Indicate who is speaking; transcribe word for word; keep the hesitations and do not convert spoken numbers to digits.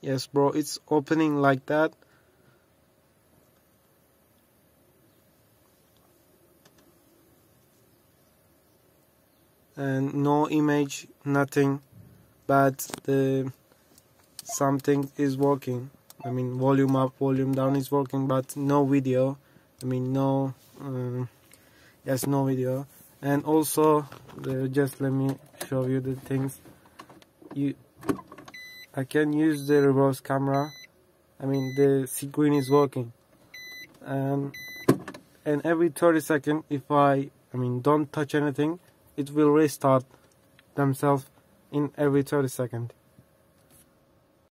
Speaker 1: Yes bro, it's opening like that. And no image, nothing, but the something is working. I mean, volume up, volume down is working, but no video. I mean, no, um, yes, no video. And also, the, just let me show you the things. You, I can use the reverse camera. I mean, the screen is working, and and every thirty seconds, if I, I mean, don't touch anything, it will restart themselves in every thirty seconds.